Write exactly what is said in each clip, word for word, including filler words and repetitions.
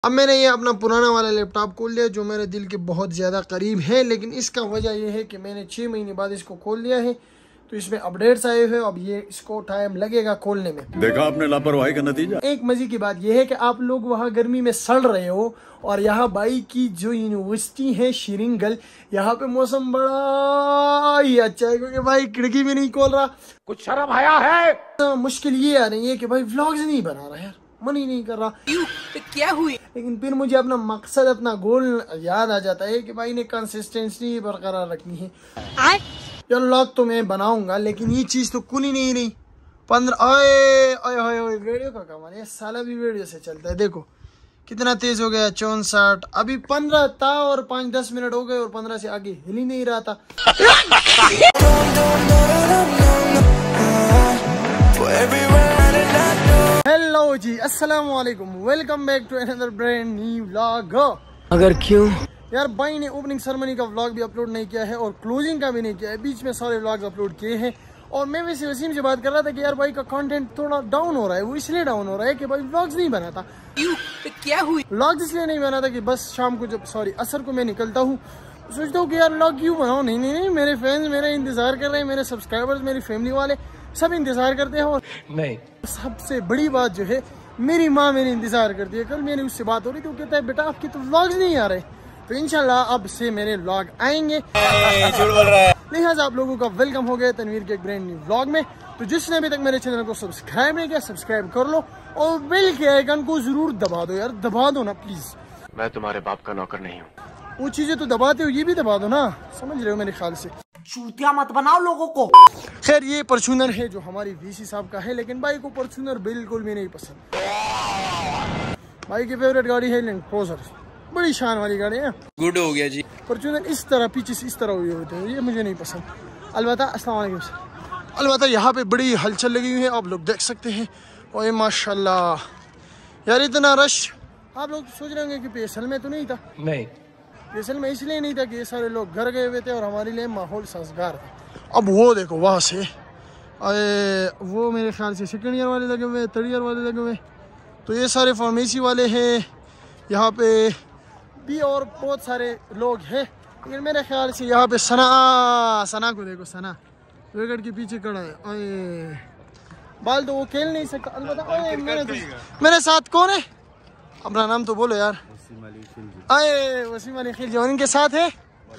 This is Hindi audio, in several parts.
अब मैंने ये अपना पुराना वाला लैपटॉप खोल लिया जो मेरे दिल के बहुत ज़्यादा करीब है, लेकिन इसका वजह यह है कि मैंने छः महीने बाद इसको खोल लिया है तो इसमें अपडेट्स आए हुए। अब ये इसको टाइम लगेगा खोलने में। देखा आपने लापरवाही का नतीजा। एक मजे की बात यह है कि आप लोग वहाँ गर्मी में सड़ रहे हो और यहाँ बाई की जो यूनिवर्सिटी है शिरिंगल, यहाँ पे मौसम बड़ा ही अच्छा है क्योंकि भाई खिड़की भी नहीं खोल रहा। कुछ शर्म आया है। तो मुश्किल ये आ रही है कि भाई व्लॉग्स नहीं बना रहा यार, मन ही नहीं कर रहा। तो क्या हुई? लेकिन फिर मुझे अपना मकसद अपना गोल याद आ जाता है कि भाई ने कंसिस्टेंसी बरकरार रखनी है। यार व्लॉग तो मैं बनाऊंगा लेकिन ये चीज तो कुन ही नहीं रही। पंद्रह आए आए आए वीडियो का कमाल है, साला भी वीडियो से चलता है। देखो कितना तेज हो गया, चौसठ। अभी पंद्रह था और पाँच दस मिनट हो गए और पंद्रह से आगे हिल ही नहीं रहा था। हेलो जी, अस्सलाम वालेकुम, welcome back to another brand new vlog. अगर क्यों यार भाई ने ओपनिंग सेरेमनी का व्लॉग भी अपलोड नहीं किया है और क्लोजिंग का भी नहीं किया है, बीच में सारे व्लॉग्स अपलोड किए हैं। और मैं वैसे वसीम से बात कर रहा था कि यार भाई का कंटेंट थोड़ा डाउन हो रहा है। वो इसलिए डाउन हो रहा है कि भाई व्लॉग्स नहीं बनाता। तो क्या हुई? व्लॉग्स इसलिए नहीं बनाता कि बस शाम को जब सॉरी असर को मैं निकलता हूँ सोचता हूँ कि यार व्लॉग क्यों बनाओ। नहीं नहीं नहीं, मेरे फैंस मेरा इंतजार कर रहे हैं, मेरे सब्सक्राइबर्स, मेरी फैमिली वाले सब इंतजार करते हैं। और नहीं, सबसे बड़ी बात जो है मेरी माँ मेरी इंतजार करती है। कल मेरी उससे बात हो रही थी, वो कहता है बेटा आपके तो व्लॉग्स नहीं आ रहे। तो इंशाल्लाह अब से मेरे व्लॉग आएंगे। लिहाजा आप लोगों का वेलकम हो गया तनवीर के एक ब्रांड न्यू व्लॉग में। तो जिसने अभी तक मेरे चैनल को सब्सक्राइब नहीं किया सब्सक्राइब कर लो और बेल के आइकन को जरूर दबा दो यार, दबा दो ना प्लीज। मैं तुम्हारे बाप का नौकर नहीं हूँ। वो चीजें तो दबाते हो ये भी दबा दो ना, समझ रहे हो मेरे ख्याल से। चूतिया मत बनाओ लोगों को। खैर ये परचूनर है जो हमारी वीसी साहब का है, लेकिन भाई को परचूनर बिल्कुल भी नहीं पसंद। भाई की फेवरेट गाड़ी है लैंड क्रूजर, बड़ी शान वाली गाड़ी है। गुड हो गया जी। फॉर्च्यूनर इस तरह पीछे से इस तरह हुए होते हैं, ये मुझे नहीं पसंद। अलबत्ता अस्सलाम वालेकुम सर। अलबत्ता यहाँ पे बड़ी हलचल लगी हुई है, आप लोग देख सकते हैं। ओए माशाल्लाह यार इतना रश। आप लोग सोच रहे होंगे कि पेसल में तो नहीं था। नहीं, पेसल में इसलिए नहीं था कि ये सारे लोग घर गए हुए थे और हमारे लिए माहौल साजगार था। अब वो देखो वहाँ से अरे वो मेरे ख्याल से सेकेंड ईयर वाले लगे हुए, थर्ड ईयर वाले लगे हुए, तो ये सारे फार्मेसी वाले हैं यहाँ पे भी और बहुत सारे लोग हैं। लेकिन मेरे ख्याल से यहाँ पे सना सना को देखो, सना विकेट के पीछे खड़ा है। अरे बाल तो वो खेल नहीं सकता। अलबत्ता मेरे तो, मेरे साथ कौन है, अपना नाम तो बोलो यार। अरे वसीम अली खिलजी, और इनके साथ है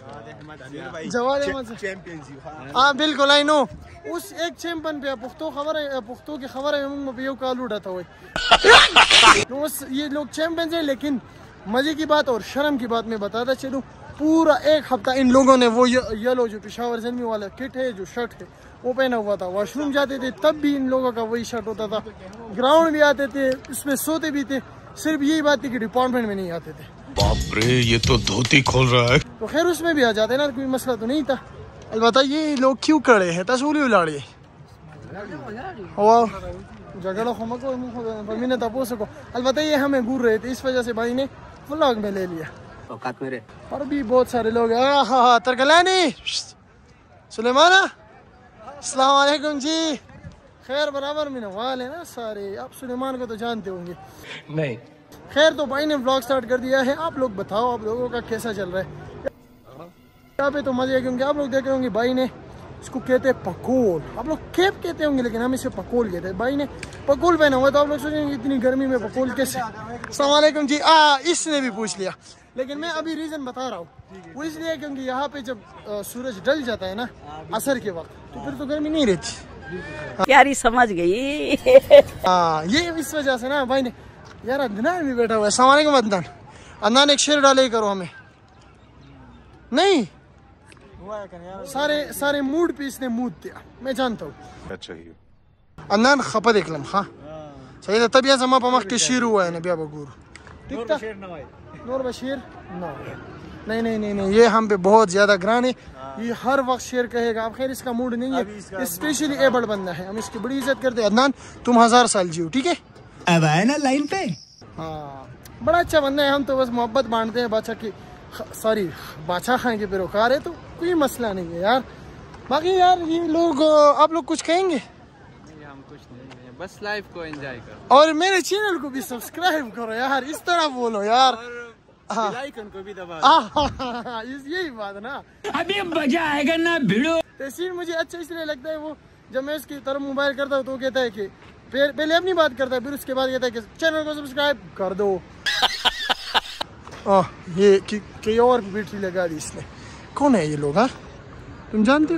जवाद अहमद चैंपियनशिप। हाँ बिल्कुल आई नो। उस एक चैंपियन पे पुख्तो खबर है, पुख्तो की खबर है मुंह पे काल उठाता हुआ। तो ये लोग चैंपियन है। लेकिन मजे की बात और शर्म की बात मैं बताता चलूँ, पूरा एक हफ्ता इन लोगों ने वो येलो जो पेशावर जलमी वाला किट है, जो शर्ट है वो पहना हुआ था। वॉशरूम जाते थे तब भी इन लोगों का वही शर्ट होता था। ग्राउंड भी आते थे उसमें सोते भी थे। सिर्फ यही बात थी कि डिपार्टमेंट में नहीं आते थे। बाप रे ये तो धोती खोल रहा है। तो खैर उसमें भी आ जाते ना, कोई मसला तो नहीं था। अलबत्ता ये लोग क्यों खड़े हैं, तसूली उलाड़ी झगड़ा खमको मैंने तपो सको। अलबत्ता ये हमें घूर रहे थे, इस वजह से भाई ने व्लॉग में ले लिया। औकात मेरे और भी बहुत सारे लोग हाँ हाँ तरकलानी सुलेमाना अस्सलाम वालेकुम जी। खैर बराबर में नवाल है ना सारे, आप सुलेमान को तो जानते होंगे। नहीं, खैर तो भाई ने व्लॉग स्टार्ट कर दिया है। आप लोग बताओ आप लोगों का कैसा चल रहा है यहाँ पे? तो मजे है क्योंकि आप लोग देखे होंगे भाई ने इसको कहते हैं पकोल, आप लोग केप कहते होंगे लेकिन हम इसे पकोल कहते हैं। भाई ने पकोल पहना हुआ तो आप लोग सोचेंगे इतनी गर्मी में पकोल कैसे। अस्सलाम वालेकुम जी। आ इसने भी पूछ लिया, लेकिन मैं अभी रीजन बता रहा हूँ। वो इसलिए क्योंकि यहाँ पे जब आ, सूरज ढल जाता है ना असर के वक्त, तो फिर तो गर्मी नहीं रहती। प्यारी समझ गई। हाँ ये इस वजह से ना भाई ने। यार अदनान भी बैठा हुआ है। अस्सलाम वालेकुम अदनान। अदनान एक शेर डाले करो हमें। नहीं सारे सारे मूड पे इसने मूड दिया, मैं जानता हूँ। अच्छा ही अदनान खपत एक लम्हा सही था तब यहाँ समा पमख के शेर हुआ है ना बिया बगूर ठीक था। नूर बशीर नहीं नहीं नहीं नहीं ये हम पे बहुत ज्यादा ग्रान है। ये हर वक्त शेर कहेगा। अब खैर इसका मूड नहीं है, स्पेशली एबल बंदा है, हम इसकी बड़ी इज्जत करते हैं। अदनान तुम हजार साल जियो ठीक है। अब आए ना लाइन पे। हाँ बड़ा अच्छा बंदा है। हम तो बस मोहब्बत बांटते हैं। बादशाह की सॉरी बादशाह खान के पैरोकार है तो कोई मसला नहीं है यार। बाकी यार ये लोग आप लोग कुछ कहेंगे? हम कुछ नहीं, बस लाइफ को एंजॉय करो और मेरे चैनल को भी सब्सक्राइब करो यार, इस तरह बोलो यार, बेल आइकन को भी दबा हाँ यही बात ना। अभी मजा आएगा ना भिड़ो। तहसीन मुझे अच्छा इसलिए लगता है, वो जब मैं उसकी तरफ मोबाइल करता हूँ तो वो कहता है कि पहले अपनी बात करता है, फिर उसके बाद कहता है कि चैनल को सब्सक्राइब कर दो। आ, ये कि, कि और बैटरी लगा दी इसने। कौन है ये लोग? हाँ तुम जानते हो?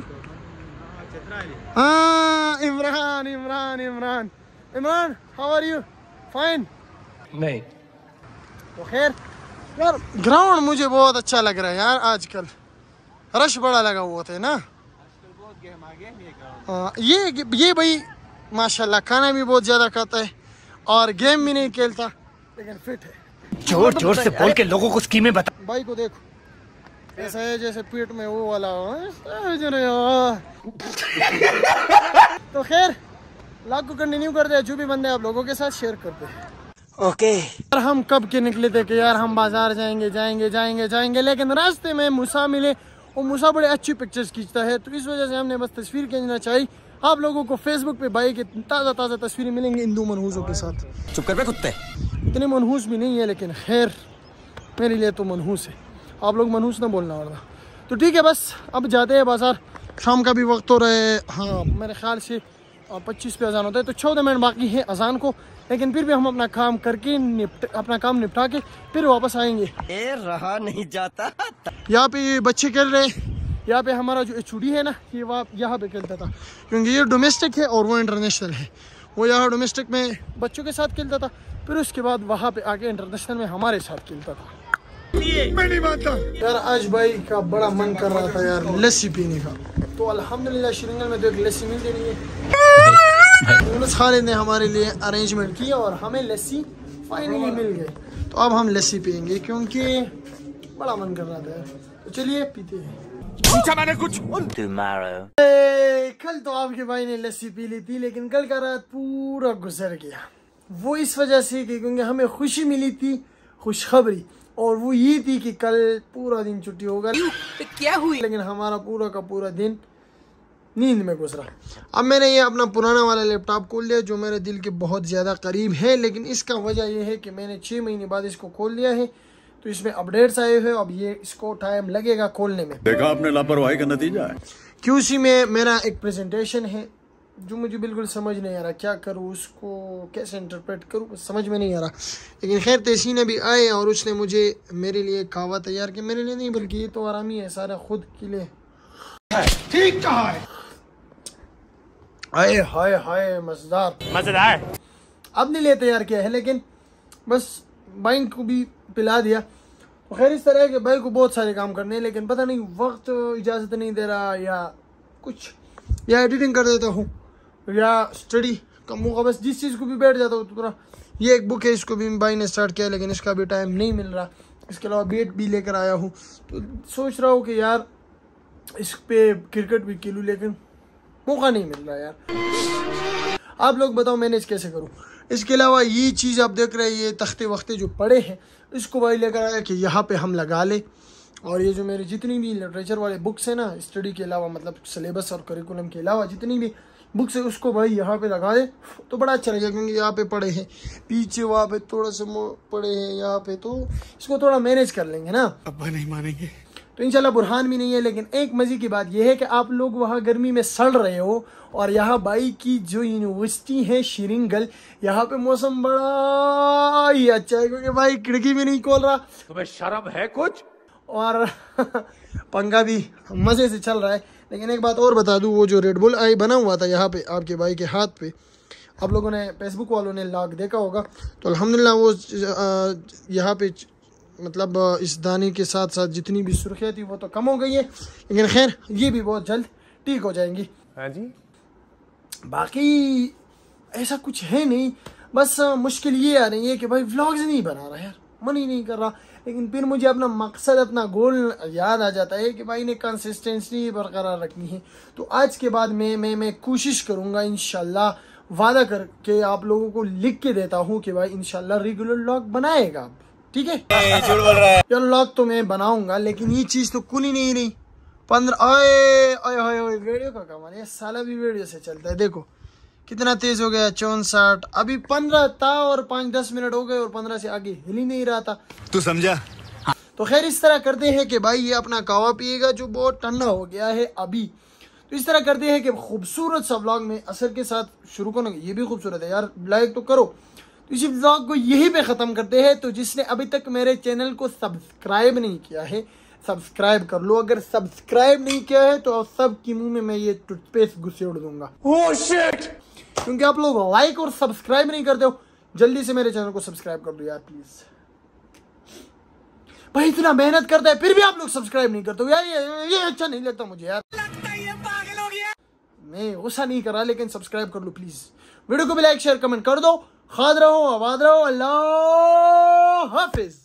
हाँ Imran Imran Imran Imran how are you? Fine? नहीं तो खैर यार, ग्राउंड मुझे बहुत अच्छा लग रहा है यार, आजकल रश बड़ा लगा हुआ था ना। आ, ये ये भाई माशाल्लाह खाना भी बहुत ज्यादा खाता है और गेम भी नहीं खेलता, लेकिन फिट है। जोर जोर से बोल के लोगों को स्कीमें बता। भाई को देखो ऐसा है जैसे पेट में वो वाला तो खैर लाख को कंटिन्यू करते हैं, जो भी बंदे आप लोगों के साथ शेयर करते हैं। ओके यार हम कब के निकले थे कि यार हम बाजार जाएंगे जाएंगे जाएंगे जाएंगे, लेकिन रास्ते में मूसा मिले और मूसा बड़े अच्छी पिक्चर्स खींचता है, तो इस वजह से हमने बस तस्वीर खींचना चाहिए। आप लोगों को फेसबुक पे भाई की ताज़ा ताज़ा तस्वीरें मिलेंगी हिंदू मनहूसों के साथ। चुप कर बे कुत्ते। इतने मनहूस भी नहीं है, लेकिन खैर मेरे लिए तो मनहूस है, आप लोग मनहूस ना बोलना वरना। तो ठीक है, बस अब जाते हैं बाजार, शाम का भी वक्त हो रहा है। हाँ मेरे ख्याल से पच्चीस पे अजान होता है, तो चौदह मिनट बाकी है अजान को, लेकिन फिर भी हम अपना काम करके निपट अपना काम निपटा के फिर वापस आएंगे। ए रहा नहीं जाता। यहाँ पे बच्चे खेल रहे हैं, यहाँ पे हमारा जो चूड़ी है ना, ये वहाँ यहाँ पे खेलता था, क्योंकि ये डोमेस्टिक है और वो इंटरनेशनल है। वो यहाँ डोमेस्टिक में बच्चों के साथ खेलता था, फिर उसके बाद वहाँ पे आके इंटरनेशनल में हमारे साथ खेलता था। मैं नहीं मानता यार, आज भाई का बड़ा मन कर रहा था यार लस्सी पीने का, तो अल्हम्दुलिल्लाह श्रीनगर में तो एक लस्सी मिलती नहीं है। यूनुस खालिद ने हमारे लिए अरेंजमेंट किया और हमें लस्सी फाइनली मिल गई, तो अब हम लस्सी पियेंगे क्योंकि बड़ा मन कर रहा था यार। तो चलिए पीते हैं। पूछा मैंने कुछ। कल तो आपके भाई ने लस्सी पी ली थी, लेकिन कल का रात पूरा गुजर गया। वो इस वजह से कि क्योंकि हमें खुशी मिली थी, खुशखबरी, और वो ये थी कि कल पूरा दिन छुट्टी होगा। तो क्या हुई? लेकिन हमारा पूरा का पूरा दिन नींद में गुजरा। अब मैंने ये अपना पुराना वाला लैपटॉप खोल लिया, जो मेरे दिल के बहुत ज़्यादा करीब है, लेकिन इसका वजह यह है कि मैंने छः महीने बाद इसको खोल लिया है, तो इसमें अपडेट्स आए हुए, अब ये इसको टाइम लगेगा खोलने में। देखा आपने लापरवाही का नतीजा है। क्यूसी में मेरा एक प्रेजेंटेशन है जो मुझे बिल्कुल समझ नहीं आ रहा, क्या करूँ उसको, कैसे इंटरप्रेट करूँ, समझ में नहीं आ रहा। लेकिन खैर तहसीन अभी आए और उसने मुझे मेरे लिए कहवा तैयार किया, मेरे लिए नहीं बल्कि ये तो आरामी है सारा खुद के लिए। ठीक कहा है। हाय हाय हाय मजेदार मजेदार। अब नहीं ले तैयार किया है, लेकिन बस बाइक को भी पिला दिया। तो खैर इस तरह है कि भाई को बहुत सारे काम करने हैं, लेकिन पता नहीं वक्त इजाज़त नहीं दे रहा, या कुछ, या एडिटिंग कर देता हूँ, या स्टडी का मौका, बस जिस चीज़ को भी बैठ जाता हूँ। तो पूरा ये एक बुक है, इसको भी भाई ने स्टार्ट किया, लेकिन इसका भी टाइम नहीं मिल रहा। इसके अलावा बेट भी लेकर आया हूँ, तो सोच रहा हूँ कि यार इस पे क्रिकेट भी खेलूँ, लेकिन मौका नहीं मिल रहा यार। आप लोग बताओ मैनेज कैसे करूँ। इसके अलावा ये चीज़ आप देख रहे हैं, ये तख्ते वख्ते जो पड़े हैं, इसको भाई लेकर आया कि यहाँ पे हम लगा ले, और ये जो मेरी जितनी भी लिटरेचर वाले बुक्स हैं ना, स्टडी के अलावा, मतलब सिलेबस और करिकुलम के अलावा जितनी भी बुक्स है, उसको भाई यहाँ पे लगा दे तो बड़ा अच्छा लगेगा, क्योंकि यहाँ पे पड़े हैं, पीछे वहाँ पे थोड़ा सा पड़े हैं, यहाँ पे, तो इसको थोड़ा मैनेज कर लेंगे ना। अब्बा नहीं मानेंगे। तो इंशाल्लाह बुरहान भी नहीं है, लेकिन एक मजे की बात यह है कि आप लोग वहाँ गर्मी में सड़ रहे हो, और यहाँ भाई की जो यूनिवर्सिटी है श्रीनगर, यहाँ पे मौसम बड़ा ही अच्छा है, क्योंकि भाई खिड़की भी नहीं खोल रहा, तुम्हें शर्म है कुछ, और पंखा भी मजे से चल रहा है। लेकिन एक बात और बता दूं, वो जो रेड बुल आई बना हुआ था यहाँ पे आपके भाई के हाथ पे, आप लोगों ने फेसबुक वालों ने लॉग देखा होगा, तो अल्हम्दुलिल्लाह वो यहाँ पे मतलब इस दाने के साथ साथ जितनी भी सुर्खियाँ थी वो तो कम हो गई है, लेकिन खैर ये भी बहुत जल्द ठीक हो जाएंगी। हाँ जी। बाकी ऐसा कुछ है नहीं, बस मुश्किल ये आ रही है कि भाई व्लॉग्स नहीं बना रहा यार, मन ही नहीं कर रहा। लेकिन फिर मुझे अपना मकसद, अपना गोल याद आ जाता है कि भाई ने कंसिस्टेंसी बरकरार रखनी है। तो आज के बाद मैं मैं मैं कोशिश करूँगा, इंशाल्लाह वादा करके आप लोगों को लिख के देता हूँ कि भाई इंशाल्लाह रेगुलर व्लॉग बनाएगा, ठीक है। झूठ बोल रहा है यार व्लॉग तो मैं बनाऊंगा, लेकिन ये चीज़ तो कुल ही नहीं रही। पंद्रह आए आए आए वीडियो का कमाल, ये साला भी वीडियो से चलता है। देखो कितना तेज हो गया, चौसठ। अभी पंद्रह था और पाँच दस मिनट हो गए और पंद्रह से आगे हिल ही नहीं रहा था। तू समझा? तो खैर इस तरह करते हैं कि भाई ये अपना कावा पिएगा जो बहुत ठंडा हो गया है अभी। तो इस तरह करते हैं कि खूबसूरत सा व्लॉग में असर के साथ शुरू करना। ये भी खूबसूरत है यार, लाइक तो करो। तो इसी व्लॉग को यहीं पे ख़त्म करते हैं। तो जिसने अभी तक मेरे चैनल को सब्सक्राइब नहीं किया है, सब्सक्राइब कर लो। अगर सब्सक्राइब नहीं किया है तो सब की मुंह में मैं ये टूथपेस्ट घुसेड़ दूंगा। Oh shit! क्योंकि आप लोग लाइक और सब्सक्राइब नहीं करते हो। जल्दी से मेरे चैनल को सब्सक्राइब कर दो यार प्लीज। भाई इतना मेहनत करता है फिर भी आप लोग सब्सक्राइब नहीं करते हो यार, ये, ये अच्छा नहीं लगता मुझे यार। लगता है ये पागल हो गया। मैं गुस्सा नहीं कर रहा, लेकिन सब्सक्राइब कर लो प्लीज। वीडियो को भी लाइक शेयर कमेंट कर दो। खाद रहो, आबाद रहो। अल्लाह हाफिज।